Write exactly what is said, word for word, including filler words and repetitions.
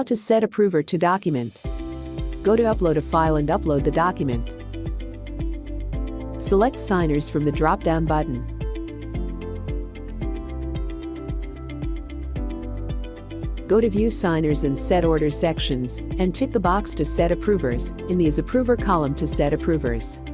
to set approver to document. Go to Upload a file and upload the document. Select Signers from the drop-down button. Go to View Signers and Set Order sections, and tick the box to set approvers in the As Approver column to set approvers.